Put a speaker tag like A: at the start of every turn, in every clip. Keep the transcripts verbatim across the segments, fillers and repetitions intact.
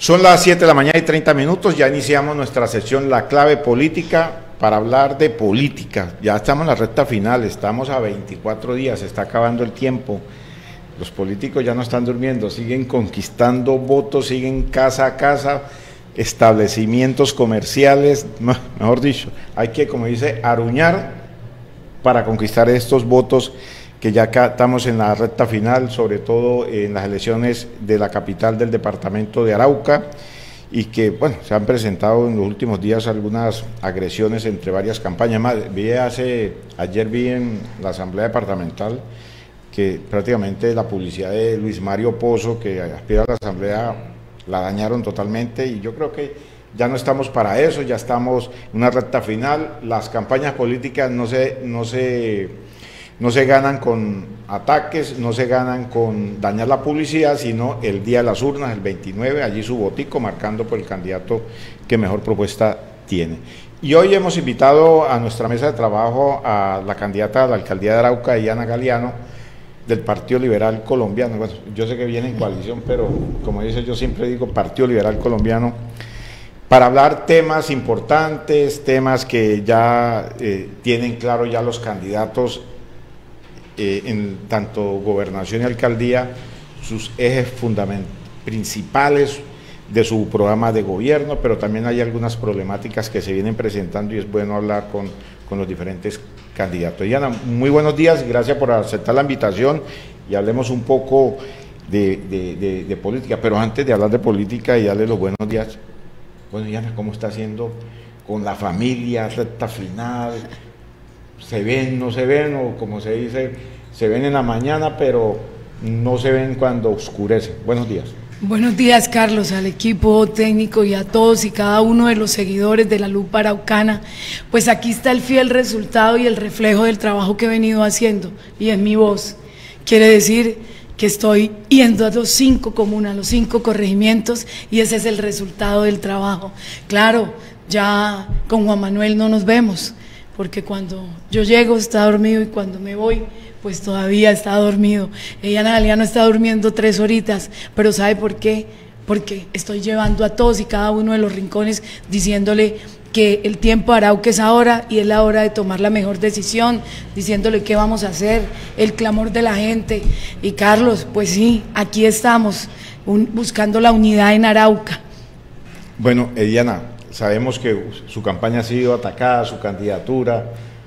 A: Son las siete de la mañana y treinta minutos, ya iniciamos nuestra sesión La Clave Política para hablar de política. Ya estamos en la recta final, estamos a veinticuatro días, se está acabando el tiempo. Los políticos ya no están durmiendo, siguen conquistando votos, siguen casa a casa, establecimientos comerciales, mejor dicho, hay que, como dice, aruñar para conquistar estos votos, que ya acá estamos en la recta final, sobre todo en las elecciones de la capital del departamento de Arauca, y que, bueno, se han presentado en los últimos días algunas agresiones entre varias campañas. Más, vi hace, ayer vi en la asamblea departamental que prácticamente la publicidad de Luis Mario Pozo, que aspira a la asamblea, la dañaron totalmente, y yo creo que ya no estamos para eso, ya estamos en una recta final. Las campañas políticas no se, no se, no se ganan con ataques, no se ganan con dañar la publicidad, sino el día de las urnas, el veintinueve, allí su botico marcando por el candidato que mejor propuesta tiene. Y hoy hemos invitado a nuestra mesa de trabajo a la candidata a la alcaldía de Arauca, Diana Galeano, del Partido Liberal Colombiano. Bueno, yo sé que viene en coalición, pero como dice, yo siempre digo Partido Liberal Colombiano, para hablar temas importantes, temas que ya eh, tienen claro ya los candidatos eh, en tanto gobernación y alcaldía, sus ejes fundamentales, principales de su programa de gobierno, pero también hay algunas problemáticas que se vienen presentando y es bueno hablar con, con los diferentes candidatos. Diana, muy buenos días, gracias por aceptar la invitación y hablemos un poco de, de, de, de política, pero antes de hablar de política y darle los buenos días, bueno, Diana, ¿cómo está haciendo con la familia, recta final? ¿Se ven, no se ven? O como se dice, se ven en la mañana, pero no se ven cuando oscurece. Buenos días.
B: Buenos días, Carlos, al equipo técnico y a todos y cada uno de los seguidores de la Lupa Araucana. Pues aquí está el fiel resultado y el reflejo del trabajo que he venido haciendo, y es mi voz. Quiere decir que estoy yendo a los cinco comunas, los cinco corregimientos, y ese es el resultado del trabajo. Claro, ya con Juan Manuel no nos vemos, porque cuando yo llego está dormido y cuando me voy, pues todavía está dormido. Ella Galeano está durmiendo tres horitas, pero ¿sabe por qué? Porque estoy llevando a todos y cada uno de los rincones diciéndole que el tiempo de Arauca es ahora y es la hora de tomar la mejor decisión, diciéndole qué vamos a hacer, el clamor de la gente. Y Carlos, pues sí, aquí estamos, un, buscando la unidad en Arauca.
A: Bueno, Diana, sabemos que su campaña ha sido atacada, su candidatura.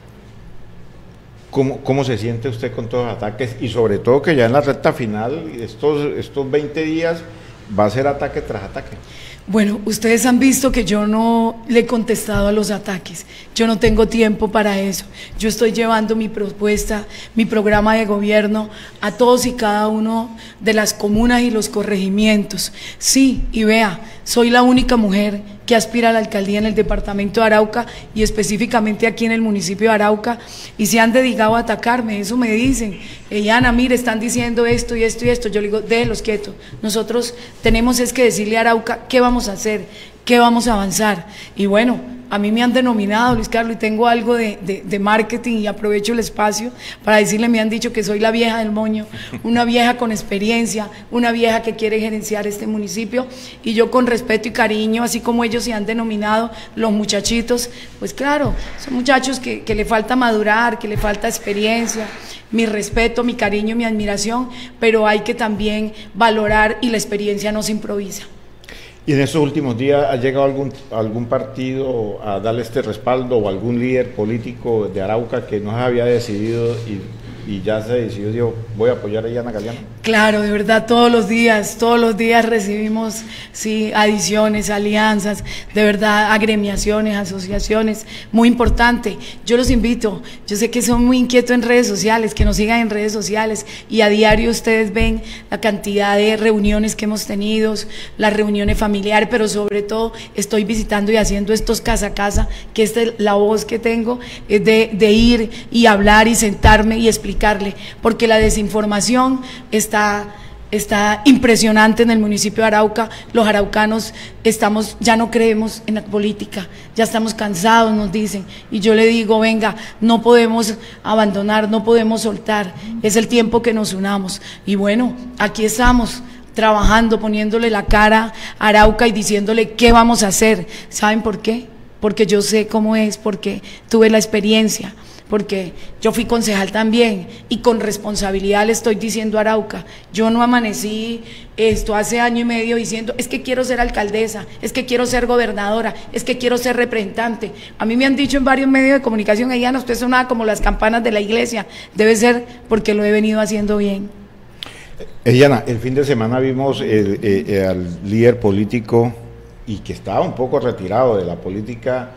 A: ¿Cómo, ¿Cómo se siente usted con todos los ataques? Y sobre todo que ya en la recta final, estos, estos veinte días, va a ser ataque tras ataque.
B: Bueno, ustedes han visto que yo no le he contestado a los ataques, yo no tengo tiempo para eso, yo estoy llevando mi propuesta, mi programa de gobierno a todos y cada uno de las comunas y los corregimientos. Sí, y vea, soy la única mujer que aspira a la alcaldía en el departamento de Arauca y específicamente aquí en el municipio de Arauca, y se han dedicado a atacarme, eso me dicen. Diana, mire, están diciendo esto y esto y esto. Yo le digo, déjenlos quietos, nosotros tenemos es que decirle a Arauca qué vamos a hacer, qué vamos a avanzar. Y bueno, a mí me han denominado, Luis Carlos, y tengo algo de, de, de marketing y aprovecho el espacio para decirle, me han dicho que soy la vieja del moño, una vieja con experiencia, una vieja que quiere gerenciar este municipio, y yo con respeto y cariño, así como ellos se han denominado los muchachitos, pues claro, son muchachos que, que le falta madurar, que le falta experiencia, mi respeto, mi cariño, mi admiración, pero hay que también valorar y la experiencia no se improvisa.
A: ¿Y en estos últimos días ha llegado algún, algún partido a darle este respaldo o algún líder político de Arauca que no se había decidido y, y ya se decidió, dijo, voy a apoyar a Diana Galeano?
B: Claro, de verdad, todos los días, todos los días recibimos, sí, adiciones, alianzas, de verdad, agremiaciones, asociaciones, muy importante. Yo los invito, yo sé que son muy inquietos en redes sociales, que nos sigan en redes sociales, y a diario ustedes ven la cantidad de reuniones que hemos tenido, las reuniones familiares, pero sobre todo estoy visitando y haciendo estos casa a casa, que esta es la voz que tengo, es de, de ir y hablar y sentarme y explicarle, porque la desinformación está Está, está impresionante en el municipio de Arauca. Los araucanos estamos, ya no creemos en la política, ya estamos cansados, nos dicen, y yo le digo, venga, no podemos abandonar, no podemos soltar, es el tiempo que nos unamos, y bueno, aquí estamos, trabajando, poniéndole la cara a Arauca y diciéndole qué vamos a hacer. ¿Saben por qué? Porque yo sé cómo es, porque tuve la experiencia, porque yo fui concejal también y con responsabilidad le estoy diciendo a Arauca, yo no amanecí esto hace año y medio diciendo, es que quiero ser alcaldesa, es que quiero ser gobernadora, es que quiero ser representante. A mí me han dicho en varios medios de comunicación, ella no, usted sonaba como las campanas de la iglesia, debe ser porque lo he venido haciendo bien.
A: Eliana, el fin de semana vimos el, el, el, al líder político y que estaba un poco retirado de la política,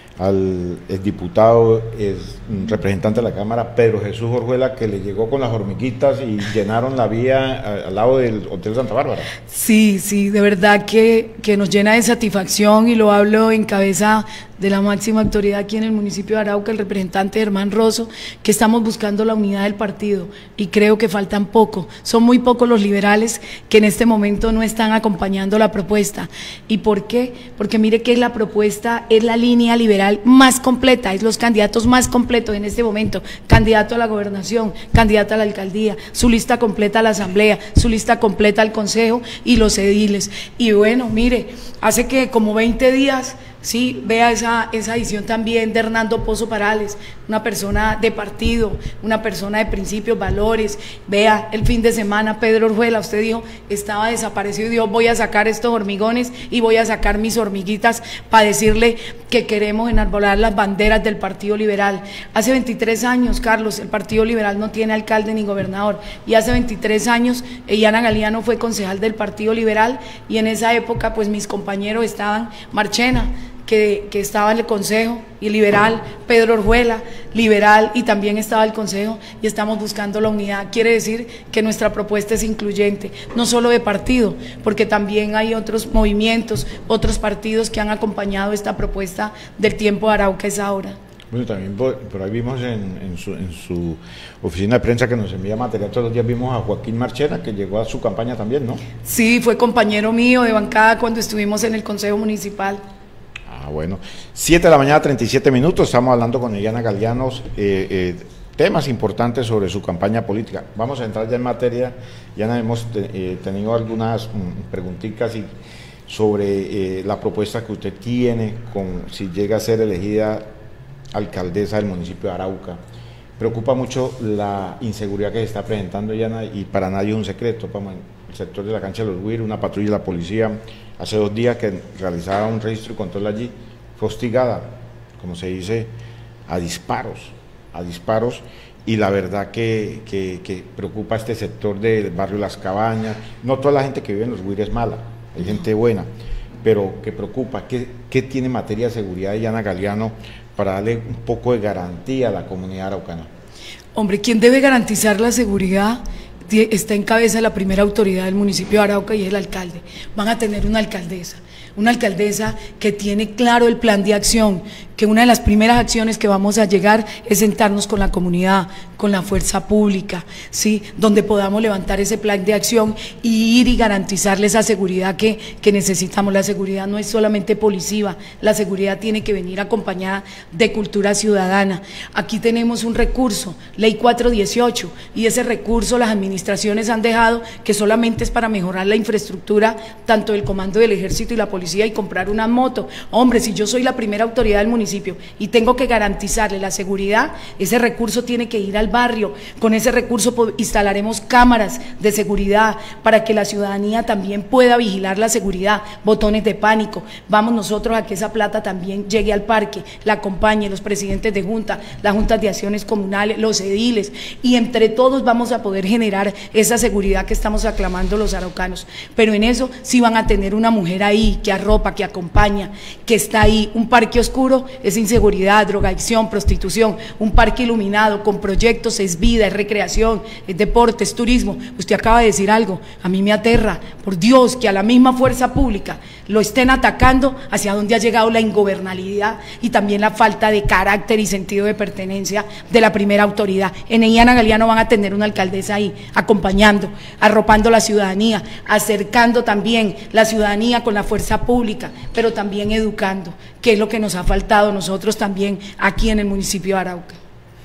A: al el diputado, es representante de la Cámara, Pedro Jesús Orjuela, que le llegó con las hormiguitas y llenaron la vía a, al lado del Hotel Santa Bárbara.
B: Sí, sí, de verdad que, que nos llena de satisfacción y lo hablo en cabeza de la máxima autoridad aquí en el municipio de Arauca, el representante Germán Rosso, que estamos buscando la unidad del partido y creo que faltan poco, son muy pocos los liberales que en este momento no están acompañando la propuesta. ¿Y por qué? Porque mire que la propuesta es la línea liberal más completa, es los candidatos más completos en este momento, candidato a la gobernación, candidato a la alcaldía, su lista completa a la asamblea, su lista completa al consejo y los ediles. Y bueno, mire, hace que como veinte días... Sí, vea esa, esa edición también de Hernando Pozo Parales, una persona de partido, una persona de principios, valores. Vea el fin de semana Pedro Orjuela, usted dijo, estaba desaparecido y dijo, voy a sacar estos hormigones y voy a sacar mis hormiguitas para decirle que queremos enarbolar las banderas del Partido Liberal. Hace veintitrés años, Carlos, el Partido Liberal no tiene alcalde ni gobernador, y hace veintitrés años Eliana Galeano fue concejal del Partido Liberal, y en esa época pues mis compañeros estaban, Marchena, Que, que estaba en el consejo, y liberal, Pedro Orjuela, liberal, y también estaba el consejo, y estamos buscando la unidad. Quiere decir que nuestra propuesta es incluyente, no solo de partido, porque también hay otros movimientos, otros partidos que han acompañado esta propuesta del tiempo de Arauca es ahora.
A: Bueno, también por, por ahí vimos en, en, su, en su oficina de prensa que nos envía material todos los días, vimos a Joaquín Marchena, que llegó a su campaña también, ¿no?
B: Sí, fue compañero mío de bancada cuando estuvimos en el Consejo Municipal.
A: Ah, bueno, siete de la mañana, treinta y siete minutos, estamos hablando con Eliana Galeano, eh, eh, temas importantes sobre su campaña política. Vamos a entrar ya en materia. Ya hemos te, eh, tenido algunas mm, preguntitas y sobre eh, la propuesta que usted tiene, con si llega a ser elegida alcaldesa del municipio de Arauca. Preocupa mucho la inseguridad que se está presentando, Eliana, y para nadie es un secreto. Vamos, el sector de la cancha de los Huir, una patrulla de la policía, hace dos días que realizaba un registro y control allí, fue hostigada, como se dice, a disparos, a disparos, y la verdad que, que, que preocupa este sector del barrio Las Cabañas. No toda la gente que vive en los Huir es mala, hay gente buena, pero que preocupa. ¿Qué, qué tiene en materia de seguridad Eliana Galeano para darle un poco de garantía a la comunidad araucana?
B: Hombre, ¿quién debe garantizar la seguridad? Está en cabeza la primera autoridad del municipio de Arauca y es el alcalde. Van a tener una alcaldesa, una alcaldesa que tiene claro el plan de acción, que una de las primeras acciones que vamos a llegar es sentarnos con la comunidad, con la fuerza pública, ¿sí? Donde podamos levantar ese plan de acción y ir y garantizarle esa seguridad que, que necesitamos. La seguridad no es solamente policiva, la seguridad tiene que venir acompañada de cultura ciudadana. Aquí tenemos un recurso, ley cuatro dieciocho, y ese recurso las administraciones han dejado que solamente es para mejorar la infraestructura, tanto del comando del ejército y la policía, y comprar una moto. Hombre, si yo soy la primera autoridad del municipio y tengo que garantizarle la seguridad, ese recurso tiene que ir al barrio. Con ese recurso instalaremos cámaras de seguridad para que la ciudadanía también pueda vigilar la seguridad, botones de pánico. Vamos nosotros a que esa plata también llegue al parque, la acompañe los presidentes de junta, las juntas de acciones comunales, los ediles, y entre todos vamos a poder generar esa seguridad que estamos aclamando los araucanos. Pero en eso sí van a tener una mujer ahí que arropa, que acompaña, que está ahí. Un parque oscuro es inseguridad, drogadicción, prostitución. Un parque iluminado con proyectos es vida, es recreación, es deporte, es turismo. Usted acaba de decir algo, a mí me aterra, por Dios, que a la misma fuerza pública lo estén atacando, hacia donde ha llegado la ingobernabilidad y también la falta de carácter y sentido de pertenencia de la primera autoridad. En Eliana Galeano van a tener una alcaldesa ahí, acompañando, arropando la ciudadanía, acercando también la ciudadanía con la fuerza pública, pero también educando, que es lo que nos ha faltado nosotros también aquí en el municipio de Arauca.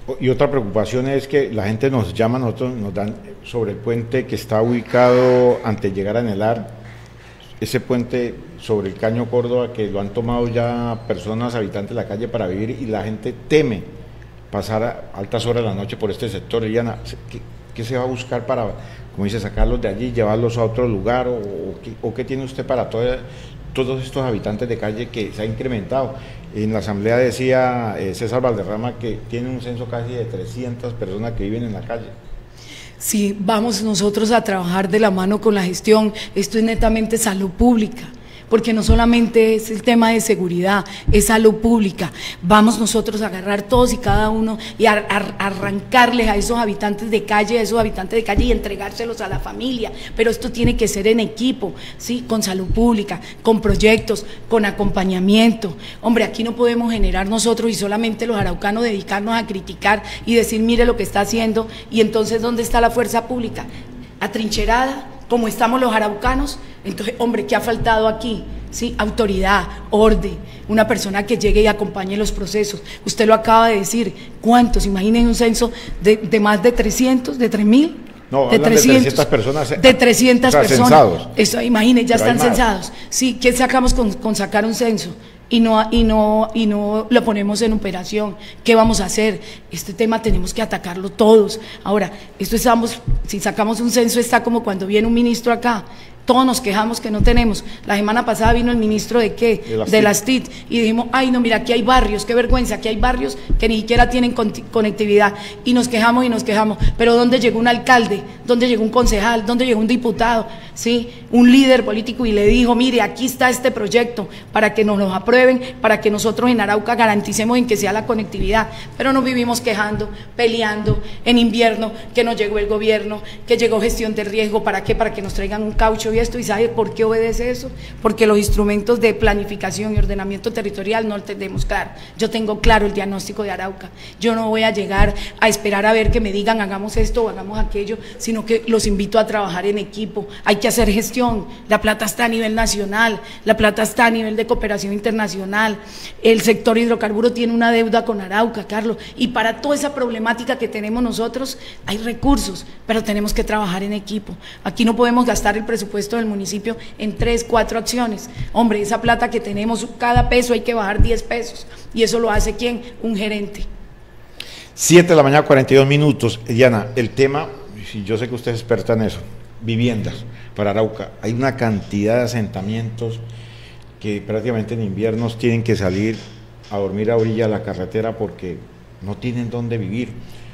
A: Y otra preocupación es que la gente nos llama, nosotros nos dan sobre el puente que está ubicado antes de llegar a Anelar, ese puente sobre el Caño Córdoba, que lo han tomado ya personas, habitantes de la calle para vivir, y la gente teme pasar a altas horas de la noche por este sector. Eliana, ¿qué, qué se va a buscar para, como dice, sacarlos de allí, llevarlos a otro lugar, o, o, qué, o qué tiene usted para todo, todos estos habitantes de calle que se ha incrementado? En la asamblea decía eh, César Valderrama que tiene un censo casi de trescientas personas que viven en la calle.
B: Sí, vamos nosotros a trabajar de la mano con la gestión. Esto es netamente salud pública, porque no solamente es el tema de seguridad, es salud pública. Vamos nosotros a agarrar todos y cada uno y a, a, a arrancarles a esos habitantes de calle, a esos habitantes de calle y entregárselos a la familia, pero esto tiene que ser en equipo, ¿sí? Con salud pública, con proyectos, con acompañamiento. Hombre, aquí no podemos generar nosotros y solamente los araucanos dedicarnos a criticar y decir, mire lo que está haciendo, y entonces, ¿dónde está la fuerza pública? Atrincherada, como estamos los araucanos. Entonces, hombre, ¿qué ha faltado aquí? ¿Sí? Autoridad, orden, una persona que llegue y acompañe los procesos. Usted lo acaba de decir, ¿cuántos? Imaginen un censo de, de más de trescientos, de tres mil.
A: No,
B: de trescientas,
A: de trescientas personas.
B: De trescientas
A: o sea,
B: personas.
A: Censados.
B: Eso, imaginen, ya
A: Pero
B: están censados. Sí, ¿qué sacamos con, con sacar un censo? Y no, y, no, y no lo ponemos en operación. ¿Qué vamos a hacer? Este tema tenemos que atacarlo todos. Ahora, esto estamos, si sacamos un censo, está como cuando viene un ministro acá. Todos nos quejamos que no tenemos. La semana pasada vino el ministro de qué, de las, de las T I C, y dijimos, ay no, mira, aquí hay barrios, qué vergüenza, aquí hay barrios que ni siquiera tienen conectividad, y nos quejamos y nos quejamos, pero ¿dónde llegó un alcalde? ¿Dónde llegó un concejal? ¿Dónde llegó un diputado? ¿Sí? Un líder político, y le dijo, mire, aquí está este proyecto para que nos lo aprueben, para que nosotros en Arauca garanticemos en que sea la conectividad. Pero nos vivimos quejando, peleando, en invierno, que no llegó el gobierno, que llegó gestión de riesgo, ¿para qué? Para que nos traigan un caucho y esto. ¿Y sabe por qué obedece eso? Porque los instrumentos de planificación y ordenamiento territorial no lo tenemos claro. Yo tengo claro el diagnóstico de Arauca. Yo no voy a llegar a esperar a ver que me digan hagamos esto o hagamos aquello, sino que los invito a trabajar en equipo. Hay que hacer gestión. La plata está a nivel nacional, la plata está a nivel de cooperación internacional. El sector hidrocarburo tiene una deuda con Arauca, Carlos, y para toda esa problemática que tenemos nosotros hay recursos, pero tenemos que trabajar en equipo. Aquí no podemos gastar el presupuesto del municipio en tres, cuatro acciones. Hombre, esa plata que tenemos, cada peso hay que bajar diez pesos, y eso lo hace ¿quién? Un gerente.
A: siete de la mañana, cuarenta y dos minutos. Diana, el tema, yo sé que usted es experta en eso, viviendas para Arauca. Hay una cantidad de asentamientos que prácticamente en inviernos tienen que salir a dormir a orilla de la carretera porque no tienen dónde vivir.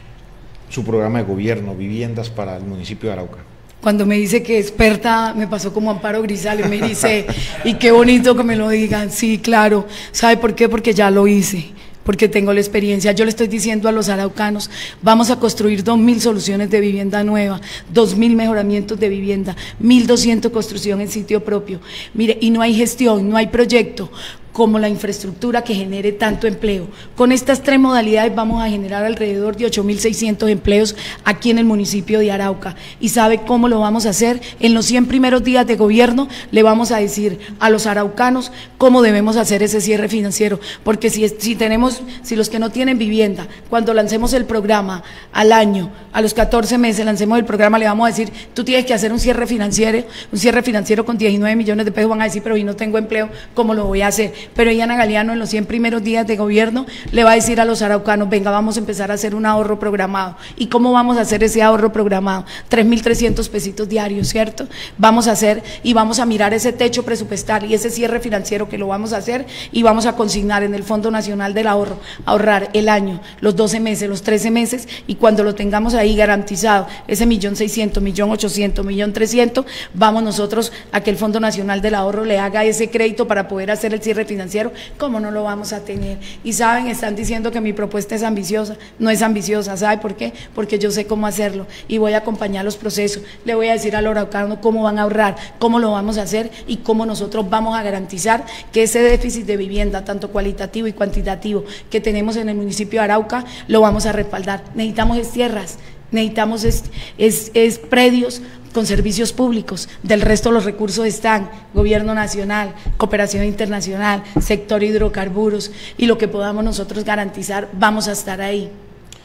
A: Su programa de gobierno, viviendas para el municipio de Arauca.
B: Cuando me dice que experta, me pasó como Amparo Grisales, me dice, y qué bonito que me lo digan. Sí, claro. ¿Sabe por qué? Porque ya lo hice, porque tengo la experiencia. Yo le estoy diciendo a los araucanos, vamos a construir dos mil soluciones de vivienda nueva, dos mil mejoramientos de vivienda, mil doscientas construcción en sitio propio. Mire, y no hay gestión, no hay proyecto como la infraestructura que genere tanto empleo. Con estas tres modalidades vamos a generar alrededor de ocho mil seiscientos empleos aquí en el municipio de Arauca. ¿Y sabe cómo lo vamos a hacer? En los cien primeros días de gobierno le vamos a decir a los araucanos cómo debemos hacer ese cierre financiero, porque si, si tenemos, si los que no tienen vivienda, cuando lancemos el programa al año, a los catorce meses lancemos el programa, le vamos a decir, tú tienes que hacer un cierre financiero, un cierre financiero con diecinueve millones de pesos, van a decir, pero si no tengo empleo, ¿cómo lo voy a hacer? Pero Diana Galeano en los cien primeros días de gobierno le va a decir a los araucanos, venga, vamos a empezar a hacer un ahorro programado. ¿Y cómo vamos a hacer ese ahorro programado? tres mil trescientos pesitos diarios, ¿cierto? Vamos a hacer y vamos a mirar ese techo presupuestal y ese cierre financiero que lo vamos a hacer, y vamos a consignar en el Fondo Nacional del Ahorro, ahorrar el año, los doce meses, los trece meses, y cuando lo tengamos ahí garantizado, ese millón seiscientos, millón ochocientos, millón trescientos, vamos nosotros a que el Fondo Nacional del Ahorro le haga ese crédito para poder hacer el cierre financiero. ¿Cómo no lo vamos a tener? Y saben, están diciendo que mi propuesta es ambiciosa. No es ambiciosa, ¿sabe por qué? Porque yo sé cómo hacerlo y voy a acompañar los procesos. Le voy a decir a los araucanos cómo van a ahorrar, cómo lo vamos a hacer y cómo nosotros vamos a garantizar que ese déficit de vivienda, tanto cualitativo y cuantitativo, que tenemos en el municipio de Arauca, lo vamos a respaldar. Necesitamos es tierras, necesitamos es, es, es predios con servicios públicos. Del resto los recursos están, gobierno nacional, cooperación internacional, sector hidrocarburos, y lo que podamos nosotros garantizar, vamos a estar ahí.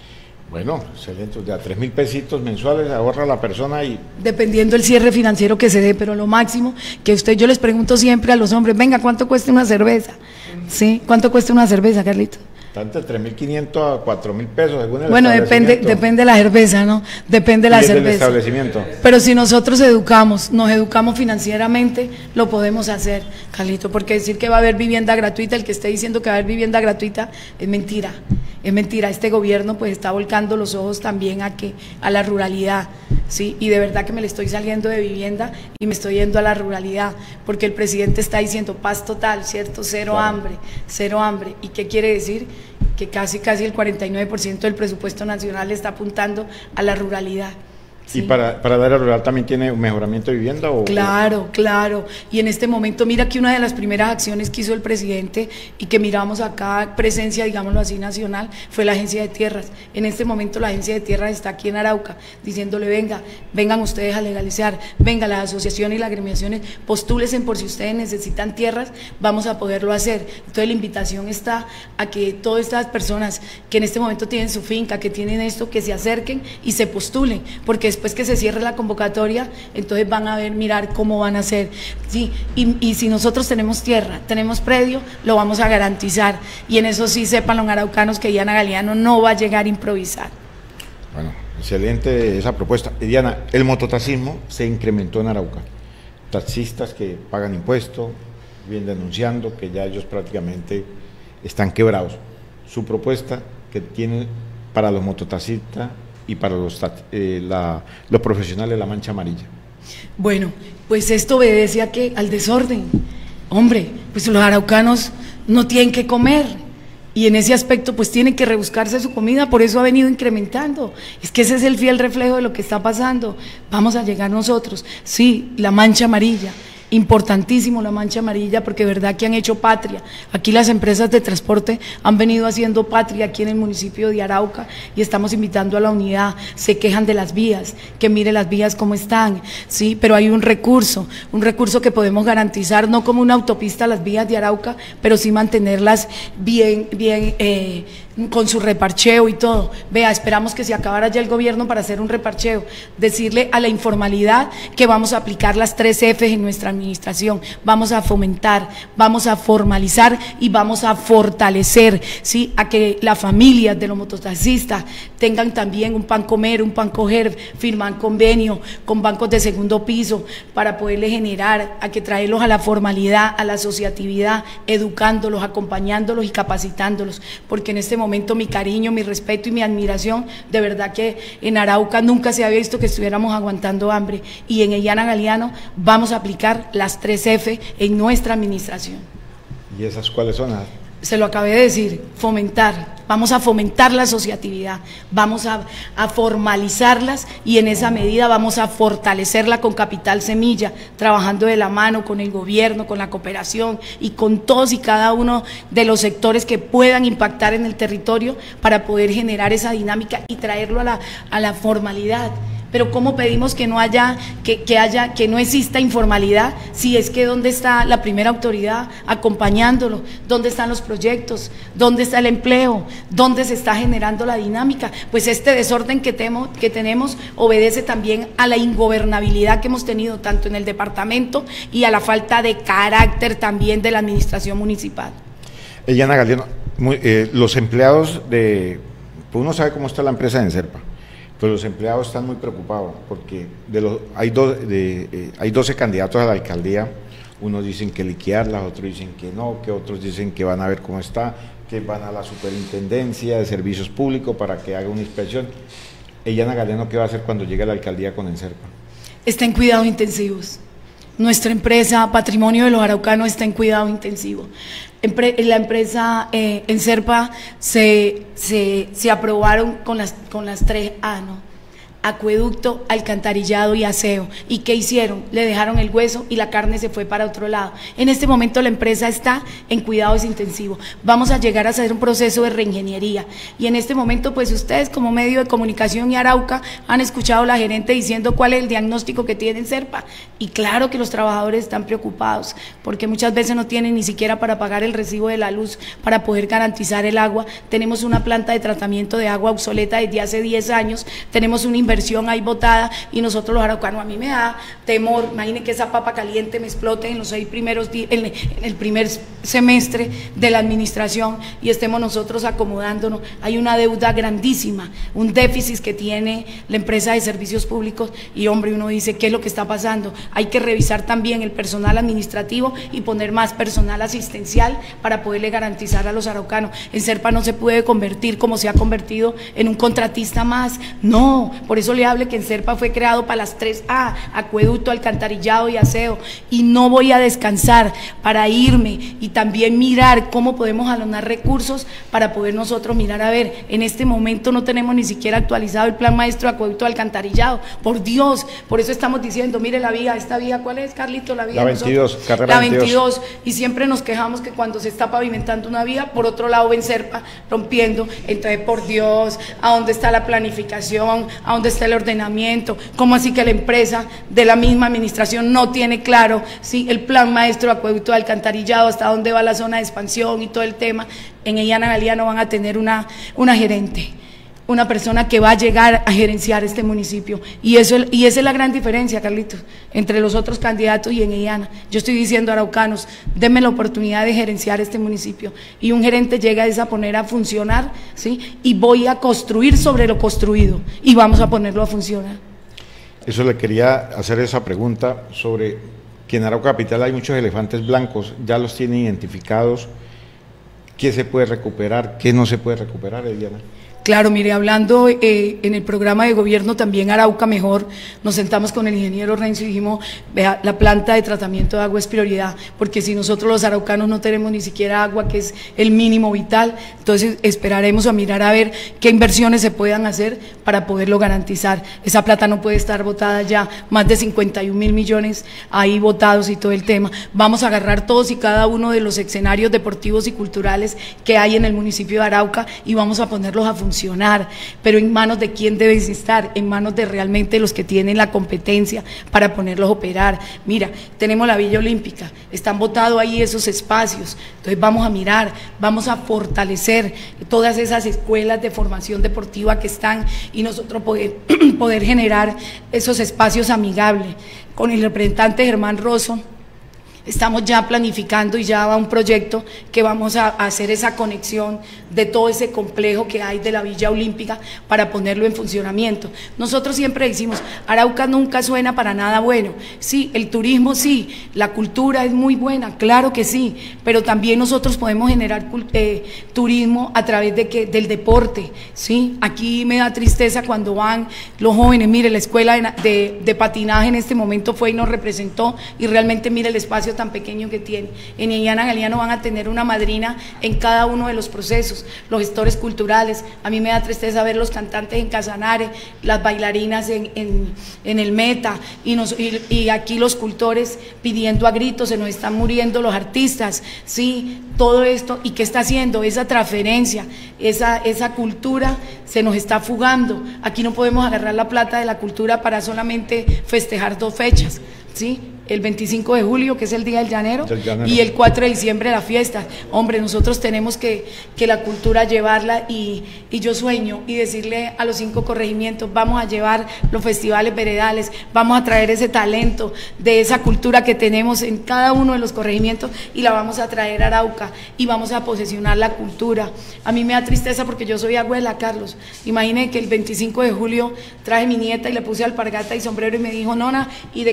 A: Bueno, excelente, de a tres mil pesitos mensuales ahorra la persona y...
B: Dependiendo el cierre financiero que se dé, pero lo máximo que usted, yo les pregunto siempre a los hombres, venga, ¿cuánto cuesta una cerveza? ¿Sí? ¿Cuánto cuesta una cerveza, Carlito?
A: Tanto de tres mil quinientos a cuatro mil pesos, según el
B: Bueno, depende, depende de la cerveza, ¿no? Depende de la cerveza.
A: Del establecimiento.
B: Pero si nosotros educamos, nos educamos financieramente, lo podemos hacer, Carlito, porque decir que va a haber vivienda gratuita, el que esté diciendo que va a haber vivienda gratuita, es mentira. Es mentira, este gobierno pues está volcando los ojos también a que a la ruralidad, ¿sí? Y de verdad que me le estoy saliendo de vivienda y me estoy yendo a la ruralidad, porque el presidente está diciendo paz total, ¿cierto? Cero claro. hambre, cero hambre. ¿Y qué quiere decir? Que casi casi el cuarenta y nueve por ciento del presupuesto nacional está apuntando a la ruralidad.
A: ¿Sí? ¿Y para, para el área rural también tiene un mejoramiento de vivienda? O,
B: claro,
A: o...
B: claro. Y en este momento, mira que una de las primeras acciones que hizo el presidente y que miramos acá, presencia, digámoslo así, nacional, fue la Agencia de Tierras. En este momento la Agencia de Tierras está aquí en Arauca, diciéndole, venga, vengan ustedes a legalizar, venga, las asociaciones y las agremiaciones, postúlense por si ustedes necesitan tierras, vamos a poderlo hacer. Entonces la invitación está a que todas estas personas que en este momento tienen su finca, que tienen esto, que se acerquen y se postulen, porque después que se cierre la convocatoria, entonces van a ver, mirar cómo van a hacer, ¿sí? Y, y si nosotros tenemos tierra, tenemos predio, lo vamos a garantizar, y en eso sí sepan los araucanos que Diana Galeano no va a llegar a improvisar.
A: Bueno, excelente esa propuesta. Y Diana, el mototaxismo se incrementó en Arauca, taxistas que pagan impuestos, vienen denunciando que ya ellos prácticamente están quebrados. Su propuesta que tiene para los mototaxistas y para los, eh, la, los profesionales de la mancha amarilla.
B: Bueno, pues esto obedece a que al desorden. Hombre, pues los araucanos no tienen que comer y en ese aspecto pues tienen que rebuscarse su comida, por eso ha venido incrementando. Es que ese es el fiel reflejo de lo que está pasando. Vamos a llegar nosotros, sí, la mancha amarilla. Importantísimo la mancha amarilla, porque de verdad que han hecho patria. Aquí las empresas de transporte han venido haciendo patria aquí en el municipio de Arauca y estamos invitando a la unidad. Se quejan de las vías, que mire las vías cómo están, sí, pero hay un recurso, un recurso que podemos garantizar, no como una autopista las vías de Arauca, pero sí mantenerlas bien, bien, eh, con su reparcheo y todo. Vea, esperamos que se acabara ya el gobierno para hacer un reparcheo, decirle a la informalidad que vamos a aplicar las tres F en nuestra administración, vamos a fomentar, vamos a formalizar y vamos a fortalecer, ¿sí? A que las familias de los mototaxistas tengan también un pan comer, un pan coger, firman convenio con bancos de segundo piso para poderle generar, a que traerlos a la formalidad, a la asociatividad, educándolos, acompañándolos y capacitándolos, porque en este momento momento mi cariño, mi respeto y mi admiración, de verdad que en Arauca nunca se había visto que estuviéramos aguantando hambre y en Diana Galeano vamos a aplicar las tres F en nuestra administración.
A: ¿Y esas cuáles son?
B: Se lo acabé de decir, fomentar, vamos a fomentar la asociatividad, vamos a, a formalizarlas y en esa medida vamos a fortalecerla con capital semilla, trabajando de la mano con el gobierno, con la cooperación y con todos y cada uno de los sectores que puedan impactar en el territorio para poder generar esa dinámica y traerlo a la, a la formalidad. Pero ¿cómo pedimos que no haya, que, que haya, que no exista informalidad? Si es que ¿dónde está la primera autoridad acompañándolo? ¿Dónde están los proyectos? ¿Dónde está el empleo? ¿Dónde se está generando la dinámica? Pues este desorden que, temo, que tenemos obedece también a la ingobernabilidad que hemos tenido tanto en el departamento y a la falta de carácter también de la administración municipal.
A: Diana Galeano, muy, eh, los empleados de, pues uno sabe cómo está la empresa de Enserpa, pero los empleados están muy preocupados porque de los, hay, do, de, eh, hay doce candidatos a la alcaldía, unos dicen que liquidarlas, otros dicen que no, que otros dicen que van a ver cómo está, que van a la superintendencia de servicios públicos para que haga una inspección. Diana Galeano, ¿qué va a hacer cuando llegue a la alcaldía con Enserpa?
B: Está en cuidados intensivos. Nuestra empresa, Patrimonio de los Araucanos, está en cuidado intensivo. La empresa eh, Enserpa se, se, se aprobaron con las, con las tres A, ¿no? acueducto, alcantarillado y aseo. ¿Y qué hicieron? Le dejaron el hueso y la carne se fue para otro lado. En este momento la empresa está en cuidados intensivos. Vamos a llegar a hacer un proceso de reingeniería. Y en este momento, pues ustedes como medio de comunicación y Arauca han escuchado a la gerente diciendo cuál es el diagnóstico que tiene en Serpa. Y claro que los trabajadores están preocupados, porque muchas veces no tienen ni siquiera para pagar el recibo de la luz, para poder garantizar el agua. Tenemos una planta de tratamiento de agua obsoleta desde hace diez años, tenemos una inversión ahí botada y nosotros los araucanos, a mí me da temor, imaginen que esa papa caliente me explote en los seis primeros días, en el primer semestre de la administración y estemos nosotros acomodándonos. Hay una deuda grandísima, un déficit que tiene la empresa de servicios públicos y hombre, uno dice, ¿qué es lo que está pasando? Hay que revisar también el personal administrativo y poner más personal asistencial para poderle garantizar a los araucanos. En Serpa no se puede convertir como se ha convertido en un contratista más, no, por eso le hable que en Serpa fue creado para las tres A, acueducto, alcantarillado y aseo, y no voy a descansar para irme y también mirar cómo podemos jalonar recursos para poder nosotros mirar, a ver, en este momento no tenemos ni siquiera actualizado el plan maestro de acueducto alcantarillado, por Dios, por eso estamos diciendo, mire la vía, esta vía, ¿cuál es, Carlito? La vía
A: la veintidós, carrera
B: la veintidós, y siempre nos quejamos que cuando se está pavimentando una vía, por otro lado ven Serpa rompiendo, entonces por Dios, ¿a dónde está la planificación? ¿A dónde está el ordenamiento? ¿Cómo así que la empresa de la misma administración no tiene claro ¿sí? el plan maestro de acueducto de alcantarillado, hasta dónde va la zona de expansión y todo el tema? En Illana Galiano van a tener una, una gerente, una persona que va a llegar a gerenciar este municipio, y eso y esa es la gran diferencia, Carlitos, entre los otros candidatos y en Illana. Yo estoy diciendo, araucanos, denme la oportunidad de gerenciar este municipio, y un gerente llega a poner a funcionar, ¿sí? Y voy a construir sobre lo construido, y vamos a ponerlo a funcionar.
A: Eso le quería hacer esa pregunta sobre que en Arauca Capital hay muchos elefantes blancos, ya los tienen identificados, ¿qué se puede recuperar, qué no se puede recuperar, Eliana?
B: Claro, mire, hablando eh, en el programa de gobierno también Arauca Mejor, nos sentamos con el ingeniero Renzo y dijimos, vea, la planta de tratamiento de agua es prioridad, porque si nosotros los araucanos no tenemos ni siquiera agua, que es el mínimo vital, entonces esperaremos a mirar a ver qué inversiones se puedan hacer para poderlo garantizar. Esa plata no puede estar botada ya, más de cincuenta y un mil millones ahí botados y todo el tema. Vamos a agarrar todos y cada uno de los escenarios deportivos y culturales que hay en el municipio de Arauca y vamos a ponerlos a funcionar. Pero en manos de quién deben estar, en manos de realmente los que tienen la competencia para ponerlos a operar. Mira, tenemos la Villa Olímpica, están botados ahí esos espacios, entonces vamos a mirar, vamos a fortalecer todas esas escuelas de formación deportiva que están y nosotros poder, poder generar esos espacios amigables. Con el representante Germán Rosso estamos ya planificando y ya va un proyecto que vamos a hacer esa conexión de todo ese complejo que hay de la Villa Olímpica para ponerlo en funcionamiento. Nosotros siempre decimos, Arauca nunca suena para nada bueno. Sí, el turismo sí, la cultura es muy buena, claro que sí, pero también nosotros podemos generar eh, turismo a través de que, del deporte, ¿sí? Aquí me da tristeza cuando van los jóvenes, mire, la escuela de, de, de patinaje en este momento fue y nos representó y realmente mire el espacio tan pequeño que tiene. En Illana Galiano van a tener una madrina en cada uno de los procesos, los gestores culturales. A mí me da tristeza ver los cantantes en Casanare, las bailarinas en, en, en el Meta y, nos, y, y aquí los cultores pidiendo a gritos, se nos están muriendo los artistas, sí, todo esto. ¿Y qué está haciendo? Esa transferencia, esa, esa cultura se nos está fugando. Aquí no podemos agarrar la plata de la cultura para solamente festejar dos fechas, ¿sí? El veinticinco de julio, que es el Día del Llanero, del Llanero, y el cuatro de diciembre la fiesta. Hombre, nosotros tenemos que, que la cultura llevarla y, y yo sueño y decirle a los cinco corregimientos, vamos a llevar los festivales veredales, vamos a traer ese talento de esa cultura que tenemos en cada uno de los corregimientos y la vamos a traer a Arauca y vamos a posesionar la cultura. A mí me da tristeza porque yo soy abuela, Carlos. Imagine que el veinticinco de julio traje mi nieta y le puse alpargata y sombrero y me dijo, nona, ¿y de qué estoy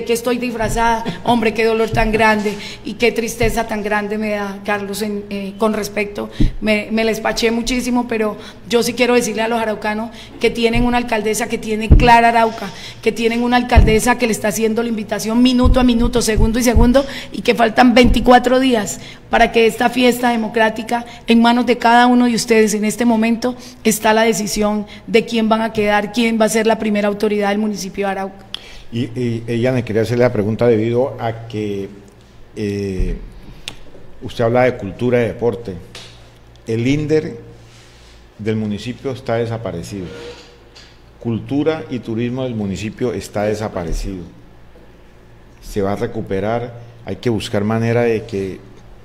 B: disfrazada. Hombre, qué dolor tan grande y qué tristeza tan grande me da, Carlos, en, eh, con respecto, me, me la despaché muchísimo, pero yo sí quiero decirle a los araucanos que tienen una alcaldesa que tiene clara Arauca, que tienen una alcaldesa que le está haciendo la invitación minuto a minuto, segundo y segundo, y que faltan veinticuatro días para que esta fiesta democrática, en manos de cada uno de ustedes en este momento, está la decisión de quién van a quedar, quién va a ser la primera autoridad del municipio de Arauca.
A: Y, y ella me quería hacerle la pregunta debido a que eh, usted habla de cultura y deporte. El INDER del municipio está desaparecido. Cultura y turismo del municipio está desaparecido. Se va a recuperar, hay que buscar manera de que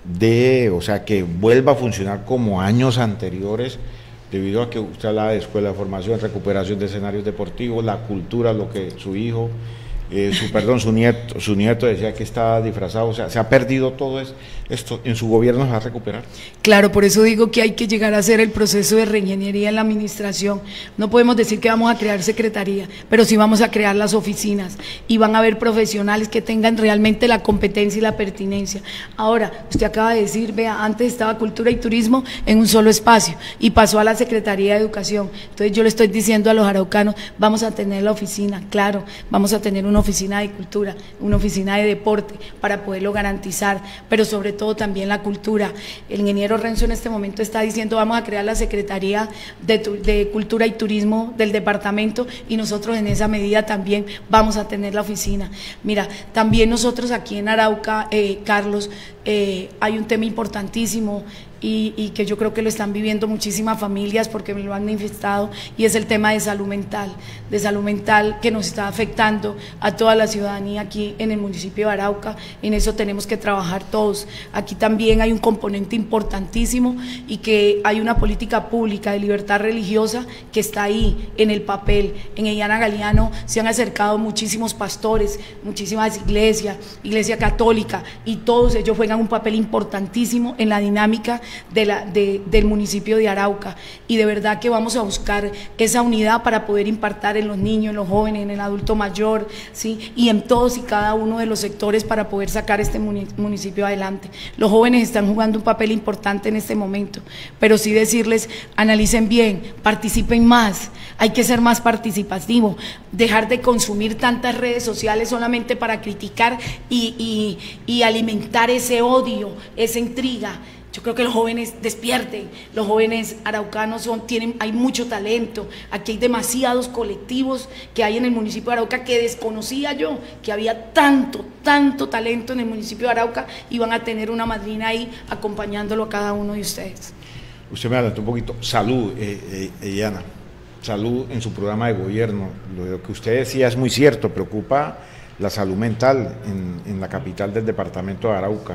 A: de, o sea, que vuelva a funcionar como años anteriores, debido a que usted hablaba de escuela de formación, recuperación de escenarios deportivos, la cultura, lo que su hijo, eh, su perdón, su nieto, su nieto decía que estaba disfrazado, o sea, se ha perdido todo es, esto, en su gobierno se va a recuperar.
B: Claro, por eso digo que hay que llegar a hacer el proceso de reingeniería en la administración. No podemos decir que vamos a crear secretaría, pero sí vamos a crear las oficinas y van a haber profesionales que tengan realmente la competencia y la pertinencia. Ahora, usted acaba de decir, vea, antes estaba cultura y turismo en un solo espacio y pasó a la Secretaría de Educación. Entonces yo le estoy diciendo a los araucanos, vamos a tener la oficina, claro, vamos a tener una oficina de cultura, una oficina de deporte para poderlo garantizar, pero sobre todo también la cultura. El ingeniero Renzo en este momento está diciendo, vamos a crear la Secretaría de, de Cultura y Turismo del departamento y nosotros en esa medida también vamos a tener la oficina. Mira, también nosotros aquí en Arauca, eh, Carlos, eh, hay un tema importantísimo Y, y que yo creo que lo están viviendo muchísimas familias porque me lo han manifestado, y es el tema de salud mental, de salud mental que nos está afectando a toda la ciudadanía aquí en el municipio de Arauca. En eso tenemos que trabajar todos. Aquí también hay un componente importantísimo y que hay una política pública de libertad religiosa que está ahí en el papel. En Illana Galeano se han acercado muchísimos pastores, muchísimas iglesias, iglesia católica, y todos ellos juegan un papel importantísimo en la dinámica De la, de, del municipio de Arauca, y de verdad que vamos a buscar esa unidad para poder impactar en los niños, en los jóvenes, en el adulto mayor, ¿sí? Y en todos y cada uno de los sectores para poder sacar este municipio adelante. Los jóvenes están jugando un papel importante en este momento, pero sí decirles, analicen bien, participen más, hay que ser más participativo, dejar de consumir tantas redes sociales solamente para criticar y, y, y alimentar ese odio, esa intriga. Yo creo que los jóvenes despierten, los jóvenes araucanos son, tienen, hay mucho talento, aquí hay demasiados colectivos que hay en el municipio de Arauca que desconocía yo, que había tanto, tanto talento en el municipio de Arauca, y van a tener una madrina ahí acompañándolo a cada uno de ustedes.
A: Usted me adelantó un poquito, salud, eh, eh, Illana, salud en su programa de gobierno, lo que usted decía es muy cierto, preocupa la salud mental en, en la capital del departamento de Arauca.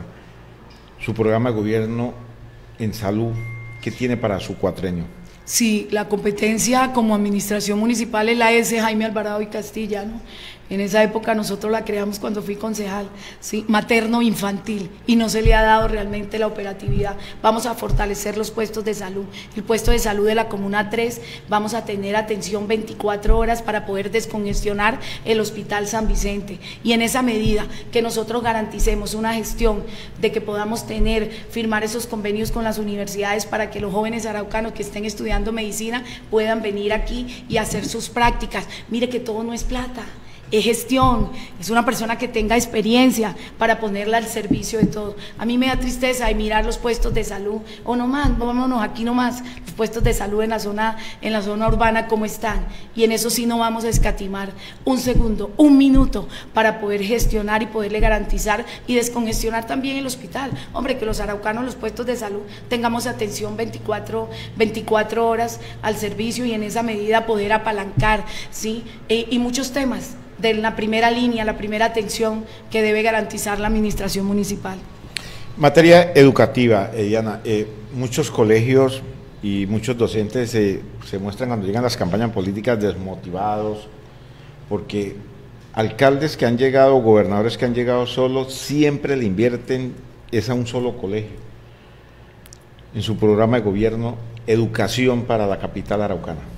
A: Su programa de gobierno en salud, ¿qué tiene para su cuatrenio?
B: Sí, la competencia como administración municipal es la S. Jaime Alvarado y Castilla, ¿no? En esa época nosotros la creamos cuando fui concejal, ¿sí? Materno-infantil, y no se le ha dado realmente la operatividad. Vamos a fortalecer los puestos de salud. El puesto de salud de la Comuna tres, vamos a tener atención veinticuatro horas para poder descongestionar el Hospital San Vicente, y en esa medida que nosotros garanticemos una gestión de que podamos tener, firmar esos convenios con las universidades para que los jóvenes araucanos que estén estudiando medicina puedan venir aquí y hacer sus prácticas. Mire que todo no es plata, es gestión, es una persona que tenga experiencia para ponerla al servicio de todo. A mí me da tristeza de mirar los puestos de salud, o no más, vámonos aquí nomás, los puestos de salud en la zona, en la zona urbana como están, y en eso sí no vamos a escatimar un segundo, un minuto para poder gestionar y poderle garantizar y descongestionar también el hospital. Hombre, que los araucanos, los puestos de salud, tengamos atención veinticuatro, veinticuatro horas al servicio, y en esa medida poder apalancar, ¿sí? E, y muchos temas de la primera línea, la primera atención que debe garantizar la administración municipal.
A: Materia educativa, Illana, eh, muchos colegios y muchos docentes eh, se muestran cuando llegan las campañas políticas desmotivados, porque alcaldes que han llegado, gobernadores que han llegado solos, siempre le invierten es a un solo colegio. En su programa de gobierno, educación para la capital araucana.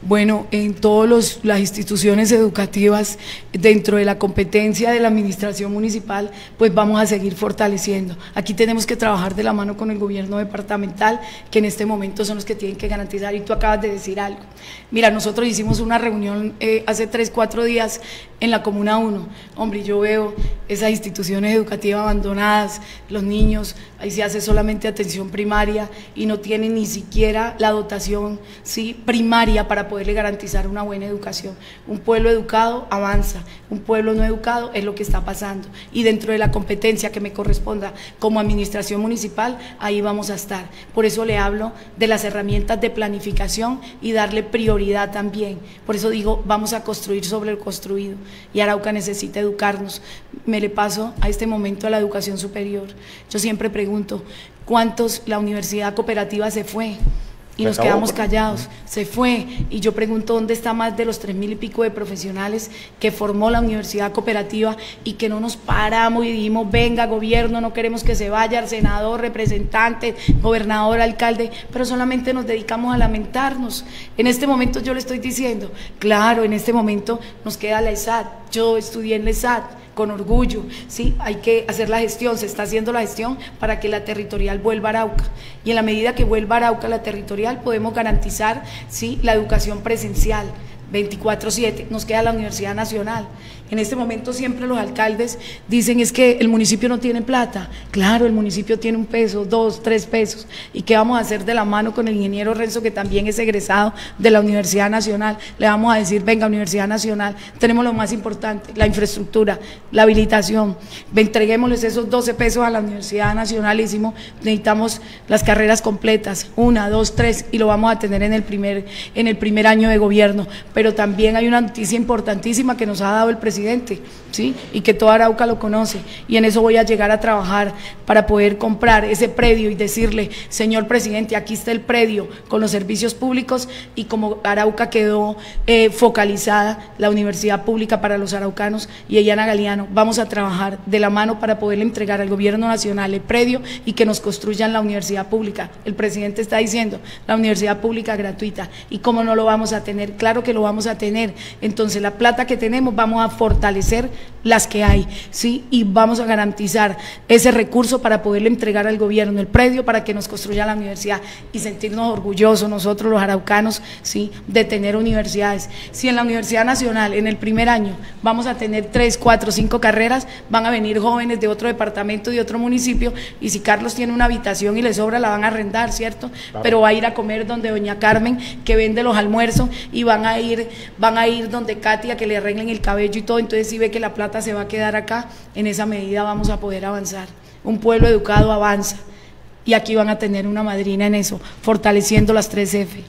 B: Bueno, en todas las instituciones educativas, dentro de la competencia de la administración municipal, pues vamos a seguir fortaleciendo. Aquí tenemos que trabajar de la mano con el gobierno departamental, que en este momento son los que tienen que garantizar, y tú acabas de decir algo. Mira, nosotros hicimos una reunión eh, hace tres, cuatro días en la Comuna uno. Hombre, yo veo esas instituciones educativas abandonadas, los niños, ahí se hace solamente atención primaria y no tienen ni siquiera la dotación, ¿sí?, primaria para poderle garantizar una buena educación. Un pueblo educado avanza, un pueblo no educado es lo que está pasando, y dentro de la competencia que me corresponda como administración municipal, ahí vamos a estar. Por eso le hablo de las herramientas de planificación y darle prioridad también. Por eso digo, vamos a construir sobre lo construido, y Arauca necesita educarnos. Me le paso a este momento a la educación superior. Yo siempre pregunto, ¿cuántos la universidad cooperativa se fue? Y nos quedamos callados, se fue, y yo pregunto dónde está más de los tres mil y pico de profesionales que formó la universidad cooperativa, y que no nos paramos y dijimos, venga gobierno, no queremos que se vaya, senador, representante, gobernador, alcalde, pero solamente nos dedicamos a lamentarnos. En este momento yo le estoy diciendo, claro, en este momento nos queda la E S A T, yo estudié en la E S A T, con orgullo, sí, hay que hacer la gestión, se está haciendo la gestión para que la territorial vuelva a Arauca, y en la medida que vuelva a Arauca la territorial podemos garantizar, sí, la educación presencial veinticuatro siete, nos queda la Universidad Nacional. En este momento siempre los alcaldes dicen es que el municipio no tiene plata. Claro, el municipio tiene un peso, dos, tres pesos. ¿Y qué vamos a hacer de la mano con el ingeniero Renzo, que también es egresado de la Universidad Nacional? Le vamos a decir, venga, Universidad Nacional, tenemos lo más importante, la infraestructura, la habilitación. Entreguémosles esos doce pesos a la Universidad Nacional, y decimos, necesitamos las carreras completas, una, dos, tres, y lo vamos a tener en el primer, en el primer año de gobierno. Pero también hay una noticia importantísima que nos ha dado el presidente, ¿sí?, y que toda Arauca lo conoce, y en eso voy a llegar a trabajar para poder comprar ese predio y decirle, señor presidente, aquí está el predio con los servicios públicos, y como Arauca quedó eh, focalizada la universidad pública para los araucanos, y Eliana Galeano, vamos a trabajar de la mano para poderle entregar al gobierno nacional el predio y que nos construyan la universidad pública. El presidente está diciendo, la universidad pública gratuita, y cómo no lo vamos a tener, claro que lo vamos a tener. Entonces la plata que tenemos vamos a fortalecer las que hay, ¿sí?, y vamos a garantizar ese recurso para poderle entregar al gobierno el predio para que nos construya la universidad, y sentirnos orgullosos nosotros los araucanos, ¿sí?, de tener universidades. Si en la Universidad Nacional en el primer año vamos a tener tres, cuatro, cinco carreras, van a venir jóvenes de otro departamento, de otro municipio, y si Carlos tiene una habitación y le sobra, la van a arrendar, ¿cierto? Claro. Pero va a ir a comer donde doña Carmen, que vende los almuerzos, y van a ir, van a ir donde Katia, que le arreglen el cabello y todo. Entonces, si ve que la plata se va a quedar acá, en esa medida vamos a poder avanzar. Un pueblo educado avanza, y aquí van a tener una madrina en eso, fortaleciendo las tres F.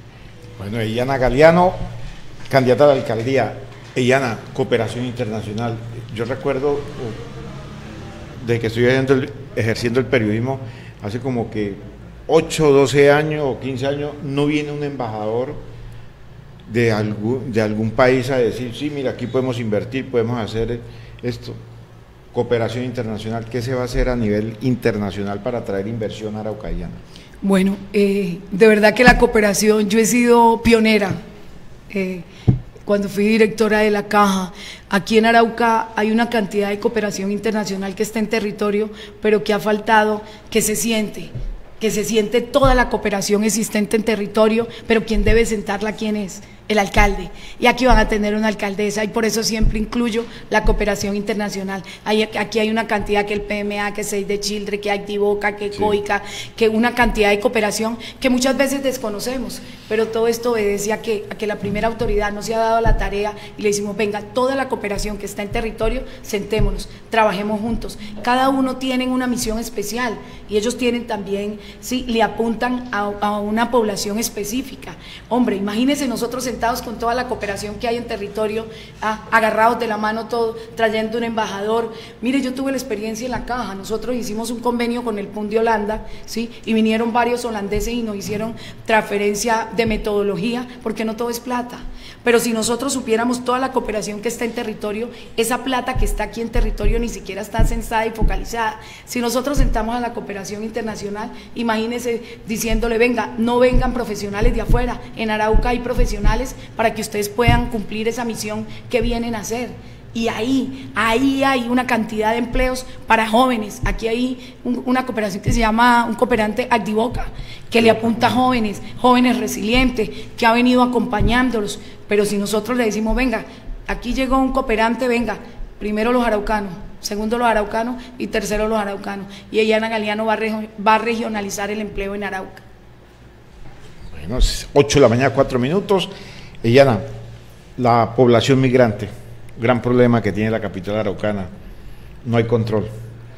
A: Bueno, Eliana Galeano, candidata a la alcaldía. Eliana, cooperación internacional. Yo recuerdo, de que estoy ejerciendo el, ejerciendo el periodismo, hace como que ocho, doce años o quince años, no viene un embajador de algún, de algún país a decir, sí, mira, aquí podemos invertir, podemos hacer esto. Cooperación internacional, ¿qué se va a hacer a nivel internacional para traer inversión araucaniana?
B: Bueno, eh, de verdad que la cooperación, yo he sido pionera, eh, cuando fui directora de la Caja. Aquí en Arauca hay una cantidad de cooperación internacional que está en territorio, pero que ha faltado, que se siente, que se siente toda la cooperación existente en territorio, pero quien debe sentarla, ¿quién es? El alcalde. Y aquí van a tener una alcaldesa, y por eso siempre incluyo la cooperación internacional. Hay, aquí hay una cantidad, que el P M A, que Save the Children, que Activoca, que sí. COICA, que una cantidad de cooperación que muchas veces desconocemos, pero todo esto obedece a que, a que la primera autoridad no se ha dado la tarea y le decimos, venga, toda la cooperación que está en territorio, sentémonos, trabajemos juntos. Cada uno tiene una misión especial, y ellos tienen también, sí, le apuntan a, a una población específica. Hombre, imagínense nosotros en con toda la cooperación que hay en territorio, ah, agarrados de la mano todo, trayendo un embajador. Mire, yo tuve la experiencia en la Caja, nosotros hicimos un convenio con el P U N de Holanda, ¿sí? Y vinieron varios holandeses y nos hicieron transferencia de metodología, porque no todo es plata. pero si nosotros supiéramos toda la cooperación que está en territorio, esa plata que está aquí en territorio ni siquiera está censada y focalizada. Si nosotros sentamos a la cooperación internacional, imagínense diciéndole, venga, no vengan profesionales de afuera, en Arauca hay profesionales para que ustedes puedan cumplir esa misión que vienen a hacer. Y ahí, ahí hay una cantidad de empleos para jóvenes. Aquí hay un, una cooperación que se llama, un cooperante Activoca, que le apunta a jóvenes, jóvenes resilientes, que ha venido acompañándolos. Pero si nosotros le decimos, venga, aquí llegó un cooperante, venga, primero los araucanos, segundo los araucanos y tercero los araucanos. Y Eliana Galeano va a, reg va a regionalizar el empleo en Arauca.
A: Bueno, es ocho de la mañana, cuatro minutos. Eliana, la población migrante, gran problema que tiene la capital araucana, no hay control.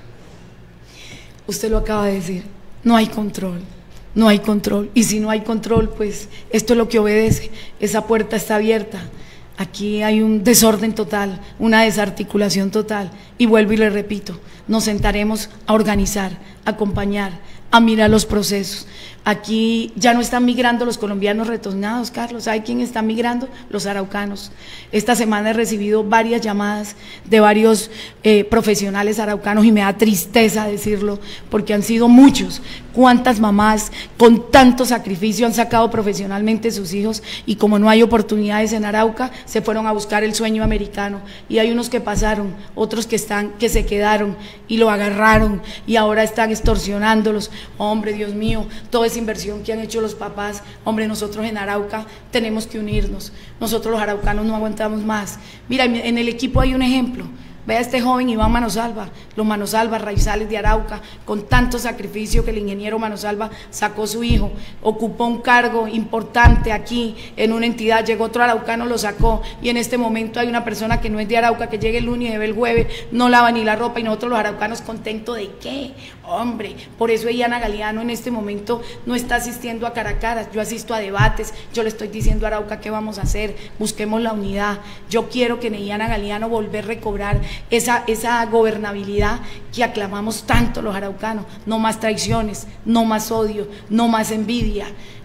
B: Usted lo acaba de decir, no hay control, no hay control, y si no hay control, pues esto es lo que obedece, esa puerta está abierta, aquí hay un desorden total, una desarticulación total, y vuelvo y le repito, nos sentaremos a organizar, a acompañar, a mirar los procesos. Aquí ya no están migrando los colombianos retornados, Carlos. ¿Sabe quién está migrando? Los araucanos. Esta semana he recibido varias llamadas de varios eh, profesionales araucanos y me da tristeza decirlo porque han sido muchos. Cuántas mamás con tanto sacrificio han sacado profesionalmente sus hijos y como no hay oportunidades en Arauca, se fueron a buscar el sueño americano. Y hay unos que pasaron, otros que están, que se quedaron y lo agarraron y ahora están extorsionándolos. Hombre, Dios mío, toda esa inversión que han hecho los papás, hombre, nosotros en Arauca tenemos que unirnos, nosotros los araucanos no aguantamos más. Mira, en el equipo hay un ejemplo, vea este joven Iván Manosalva, los Manosalva, raizales de Arauca, con tanto sacrificio que el ingeniero Manosalva sacó su hijo, ocupó un cargo importante aquí en una entidad, llegó otro araucano, lo sacó, y en este momento hay una persona que no es de Arauca, que llega el lunes y ve el jueves, no lava ni la ropa, y nosotros los araucanos contentos de qué, hombre. Por eso Eliana Galeano en este momento no está asistiendo a cara a cara, yo asisto a debates, yo le estoy diciendo a Arauca qué vamos a hacer, busquemos la unidad. Yo quiero que en Eliana Galeano volver a recobrar esa, esa gobernabilidad que aclamamos tanto los araucanos, no más traiciones, no más odio, no más envidia,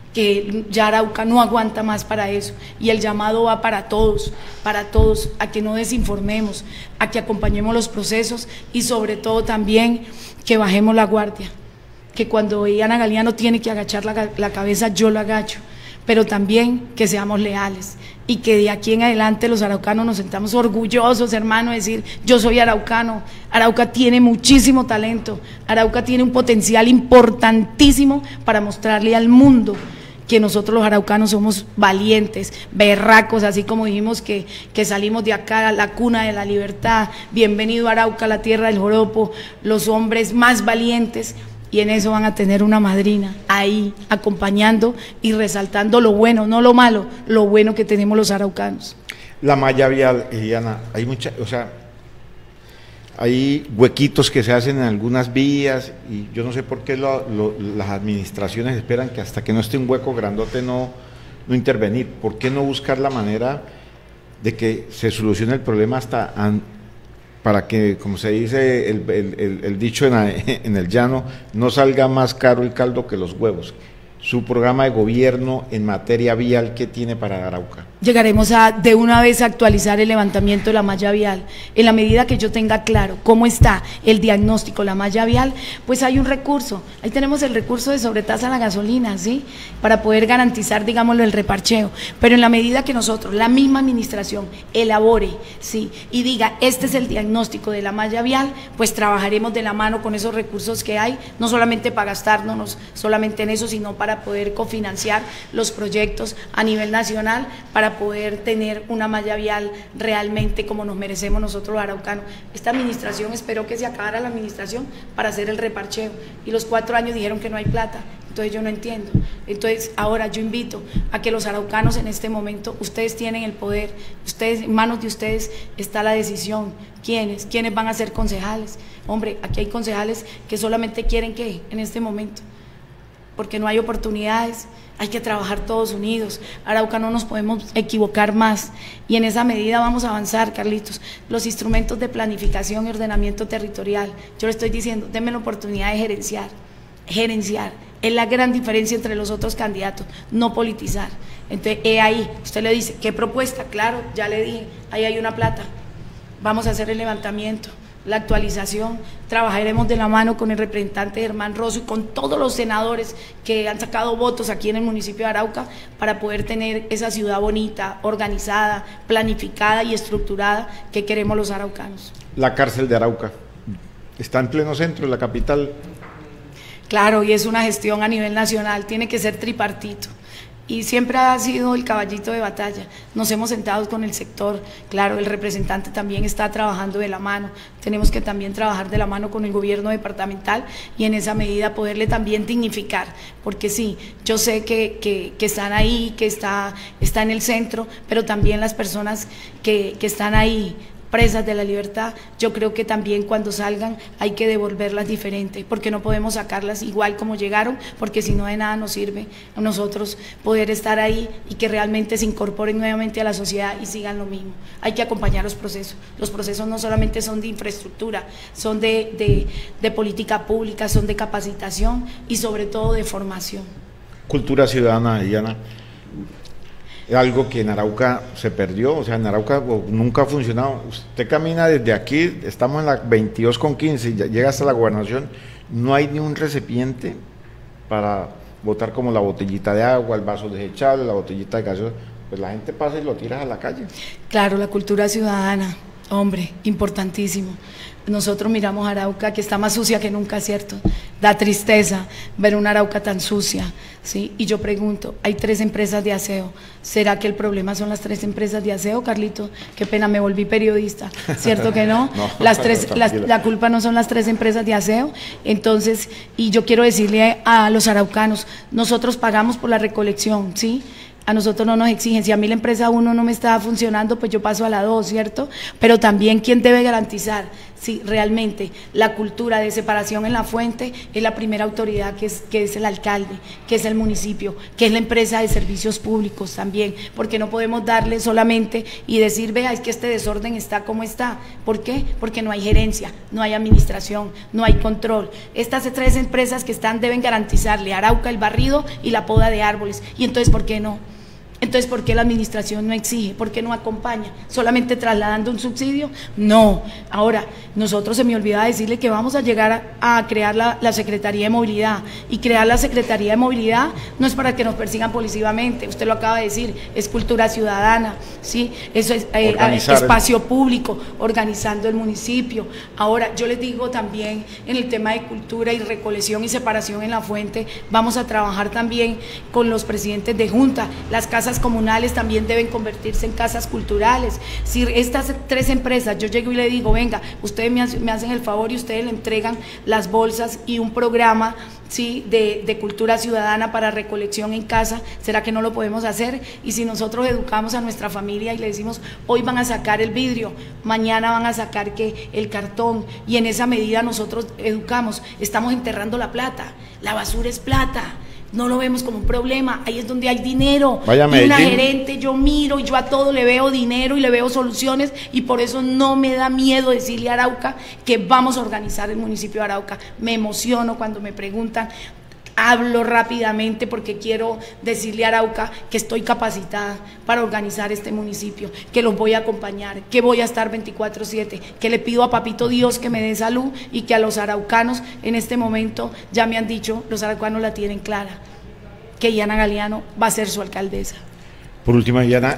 B: que ya Arauca no aguanta más para eso, y el llamado va para todos, para todos, a que no desinformemos, a que acompañemos los procesos y sobre todo también que bajemos la guardia, que cuando Eliana Galeano tiene que agachar la, la cabeza, yo la agacho, pero también que seamos leales y que de aquí en adelante los araucanos nos sentamos orgullosos, hermano, de decir, yo soy araucano. Arauca tiene muchísimo talento, Arauca tiene un potencial importantísimo para mostrarle al mundo que nosotros los araucanos somos valientes, berracos, así como dijimos que, que salimos de acá, la cuna de la libertad, bienvenido a Arauca, la tierra del joropo, los hombres más valientes. Y en eso van a tener una madrina ahí acompañando y resaltando lo bueno, no lo malo, lo bueno que tenemos los araucanos.
A: La malla vial, Eliana, hay mucha, o sea, hay huequitos que se hacen en algunas vías y yo no sé por qué lo, lo, las administraciones esperan que hasta que no esté un hueco grandote no, no intervenir. ¿Por qué no buscar la manera de que se solucione el problema hasta an, para que, como se dice el, el, el, el dicho en, en el llano, no salga más caro el caldo que los huevos? Su programa de gobierno en materia vial, ¿qué tiene para Arauca?
B: Llegaremos a de una vez a actualizar el levantamiento de la malla vial. En la medida que yo tenga claro cómo está el diagnóstico de la malla vial, pues hay un recurso. Ahí tenemos el recurso de sobretasa a la gasolina, ¿sí? Para poder garantizar, digámoslo, el reparcheo. Pero en la medida que nosotros, la misma administración, elabore, ¿sí? Y diga, este es el diagnóstico de la malla vial, pues trabajaremos de la mano con esos recursos que hay, no solamente para gastarnos solamente en eso, sino para poder cofinanciar los proyectos a nivel nacional, para poder tener una malla vial realmente como nos merecemos nosotros los araucanos. Esta administración esperó que se acabara la administración para hacer el reparcheo y los cuatro años dijeron que no hay plata. Entonces yo no entiendo. Entonces ahora yo invito a que los araucanos en este momento, ustedes tienen el poder, ustedes, en manos de ustedes está la decisión. ¿Quiénes? ¿Quiénes van a ser concejales? Hombre, aquí hay concejales que solamente quieren que en este momento, porque no hay oportunidades, hay que trabajar todos unidos. Arauca no nos podemos equivocar más y en esa medida vamos a avanzar, Carlitos. Los instrumentos de planificación y ordenamiento territorial, yo le estoy diciendo, denme la oportunidad de gerenciar, gerenciar, es la gran diferencia entre los otros candidatos, no politizar. Entonces, he ahí, usted le dice, ¿qué propuesta? Claro, ya le dije, ahí hay una plata, vamos a hacer el levantamiento, la actualización, trabajaremos de la mano con el representante Germán Rosso y con todos los senadores que han sacado votos aquí en el municipio de Arauca para poder tener esa ciudad bonita, organizada, planificada y estructurada que queremos los araucanos.
A: La cárcel de Arauca está en pleno centro de la capital.
B: Claro, y es una gestión a nivel nacional, tiene que ser tripartito. Y siempre ha sido el caballito de batalla. Nos hemos sentado con el sector, claro, el representante también está trabajando de la mano, tenemos que también trabajar de la mano con el gobierno departamental y en esa medida poderle también dignificar, porque sí, yo sé que, que, que están ahí, que está, está en el centro, pero también las personas que, que están ahí, presas de la libertad, yo creo que también cuando salgan hay que devolverlas diferente, porque no podemos sacarlas igual como llegaron, porque si no de nada nos sirve a nosotros poder estar ahí y que realmente se incorporen nuevamente a la sociedad y sigan lo mismo. Hay que acompañar los procesos, los procesos no solamente son de infraestructura, son de, de, de política pública, son de capacitación y sobre todo de formación.
A: Cultura ciudadana, Diana. Algo que en Arauca se perdió, o sea, en Arauca nunca ha funcionado. Usted camina desde aquí, estamos en la veintidós con quince, y llega hasta la gobernación, no hay ni un recipiente para botar como la botellita de agua, el vaso desechable, la botellita de gaseosa, pues la gente pasa y lo tira a la calle.
B: Claro, la cultura ciudadana, hombre, importantísimo. Nosotros miramos Arauca que está más sucia que nunca, ¿cierto? Da tristeza ver una Arauca tan sucia, ¿sí? Y yo pregunto, hay tres empresas de aseo, ¿será que el problema son las tres empresas de aseo, Carlito? Qué pena, me volví periodista, ¿cierto que no? no las tres, no, las, la culpa no son las tres empresas de aseo. Entonces, y yo quiero decirle a los araucanos, nosotros pagamos por la recolección, ¿sí? A nosotros no nos exigen, si a mí la empresa uno no me está funcionando, pues yo paso a la dos, ¿cierto? Pero también ¿quién debe garantizar si realmente la cultura de separación en la fuente es la primera autoridad, que es, que es el alcalde, que es el municipio, que es la empresa de servicios públicos también? Porque no podemos darle solamente y decir, vea, es que este desorden está como está. ¿Por qué? Porque no hay gerencia, no hay administración, no hay control. Estas tres empresas que están deben garantizarle a Arauca el barrido y la poda de árboles. Y entonces, ¿por qué no? Entonces, ¿por qué la administración no exige? ¿Por qué no acompaña? ¿Solamente trasladando un subsidio? No. Ahora, nosotros se me olvidaba decirle que vamos a llegar a, a crear la, la Secretaría de Movilidad. Y crear la Secretaría de Movilidad no es para que nos persigan policivamente, usted lo acaba de decir, es cultura ciudadana, ¿sí? Eso es eh, espacio el... público, organizando el municipio. Ahora, yo les digo también, en el tema de cultura y recolección y separación en la fuente, vamos a trabajar también con los presidentes de junta. Las casas comunales también deben convertirse en casas culturales. Si estas tres empresas, yo llego y le digo, venga, ustedes me, me hacen el favor y ustedes le entregan las bolsas y un programa, ¿sí?, de, de cultura ciudadana para recolección en casa, ¿será que no lo podemos hacer? Y si nosotros educamos a nuestra familia y le decimos, hoy van a sacar el vidrio, mañana van a sacar que el cartón, y en esa medida nosotros educamos, estamos enterrando la plata, la basura es plata. No lo vemos como un problema, ahí es donde hay dinero.
A: Vaya,
B: y una gerente, yo miro y yo a todo le veo dinero y le veo soluciones, y por eso no me da miedo decirle a Arauca que vamos a organizar el municipio de Arauca. Me emociono cuando me preguntan, hablo rápidamente porque quiero decirle a Arauca que estoy capacitada para organizar este municipio, que los voy a acompañar, que voy a estar veinticuatro siete, que le pido a Papito Dios que me dé salud, y que a los araucanos en este momento ya me han dicho, los araucanos la tienen clara, que Diana Galeano va a ser su alcaldesa.
A: Por último, Diana,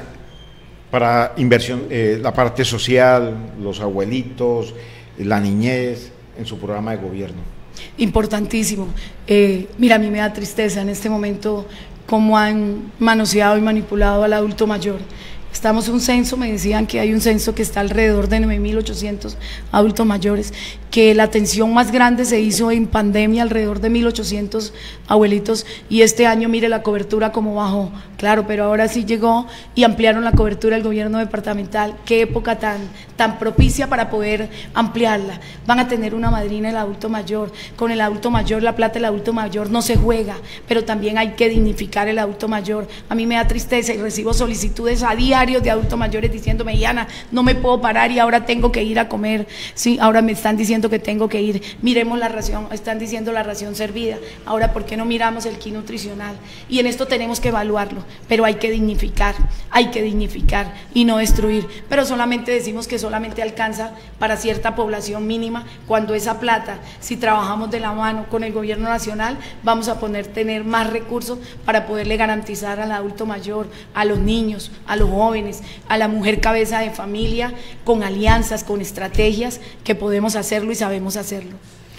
A: para inversión, eh, la parte social, los abuelitos, la niñez, en su programa de gobierno.
B: Importantísimo. Eh, mira, a mí me da tristeza en este momento cómo han manoseado y manipulado al adulto mayor. Estamos en un censo, me decían que hay un censo que está alrededor de nueve mil ochocientos adultos mayores, que la atención más grande se hizo en pandemia, alrededor de mil ochocientos abuelitos, y este año mire la cobertura como bajó, claro, pero ahora sí llegó y ampliaron la cobertura del gobierno departamental. Qué época tan, tan propicia para poder ampliarla. Van a tener una madrina el adulto mayor, con el adulto mayor, la plata del adulto mayor no se juega, pero también hay que dignificar el adulto mayor. A mí me da tristeza y recibo solicitudes a diario voluntarios de adultos mayores diciéndome, Diana, no me puedo parar y ahora tengo que ir a comer, sí, ahora me están diciendo que tengo que ir, miremos la ración, están diciendo la ración servida, ahora ¿por qué no miramos el kit nutricional? Y en esto tenemos que evaluarlo, pero hay que dignificar, hay que dignificar y no destruir, pero solamente decimos que solamente alcanza para cierta población mínima, cuando esa plata, si trabajamos de la mano con el gobierno nacional, vamos a poder tener más recursos para poderle garantizar al adulto mayor, a los niños, a los jóvenes, a la mujer cabeza de familia, con alianzas, con estrategias, que podemos hacerlo y sabemos hacerlo.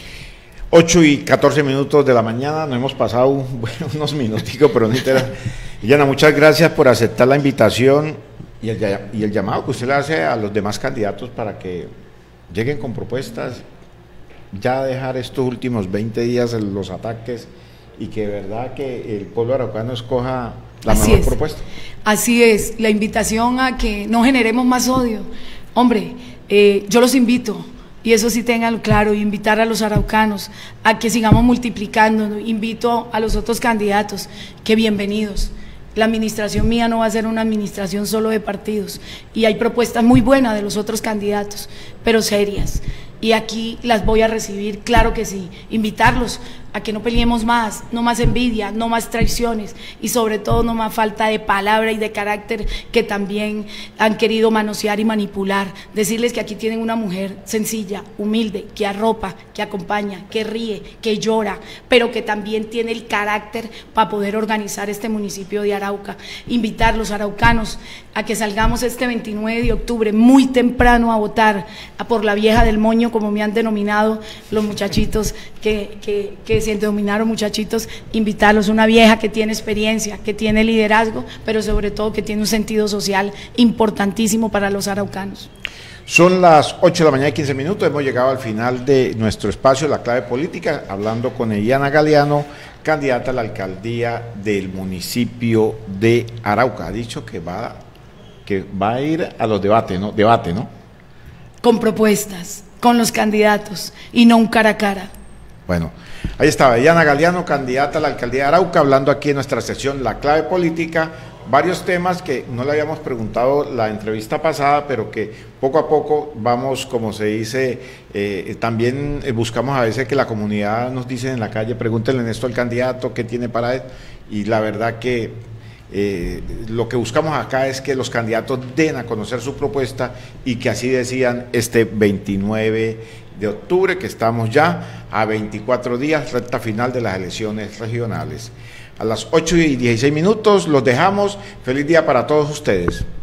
A: ocho y catorce minutos de la mañana, nos hemos pasado bueno, unos minuticos, pero no interesa. Diana, muchas gracias por aceptar la invitación y el, y el llamado que usted le hace a los demás candidatos para que lleguen con propuestas, ya dejar estos últimos veinte días los ataques y que de verdad que el pueblo araucano escoja la
B: Así
A: mejor
B: es.
A: propuesta.
B: Así es, la invitación a que no generemos más odio. Hombre, eh, yo los invito, y eso sí tenganlo claro, invitar a los araucanos a que sigamos multiplicando, invito a los otros candidatos, que bienvenidos. La administración mía no va a ser una administración solo de partidos, y hay propuestas muy buenas de los otros candidatos, pero serias, y aquí las voy a recibir, claro que sí, invitarlos a que no peleemos más, no más envidia, no más traiciones y sobre todo no más falta de palabra y de carácter que también han querido manosear y manipular. Decirles que aquí tienen una mujer sencilla, humilde, que arropa, que acompaña, que ríe, que llora, pero que también tiene el carácter para poder organizar este municipio de Arauca. Invitar a los araucanos a que salgamos este veintinueve de octubre muy temprano a votar a por la vieja del moño, como me han denominado los muchachitos que, que, que se denominaron muchachitos, invitarlos, una vieja que tiene experiencia, que tiene liderazgo, pero sobre todo que tiene un sentido social importantísimo para los araucanos.
A: Son las ocho de la mañana y quince minutos, hemos llegado al final de nuestro espacio, La Clave Política, hablando con Diana Galeano, candidata a la alcaldía del municipio de Arauca. Ha dicho que va, que va a ir a los debates, ¿no? Debate, ¿no?
B: Con propuestas, con los candidatos y no un cara a cara.
A: Bueno, ahí estaba Diana Galeano, candidata a la alcaldía de Arauca, hablando aquí en nuestra sección La Clave Política, varios temas que no le habíamos preguntado la entrevista pasada, pero que poco a poco vamos, como se dice, eh, también buscamos a veces que la comunidad nos dice en la calle, pregúntenle en esto al candidato, qué tiene para él, y la verdad que eh, lo que buscamos acá es que los candidatos den a conocer su propuesta y que así decían este veintinueve de octubre, que estamos ya a veinticuatro días, recta final de las elecciones regionales. A las ocho y dieciséis minutos los dejamos. Feliz día para todos ustedes.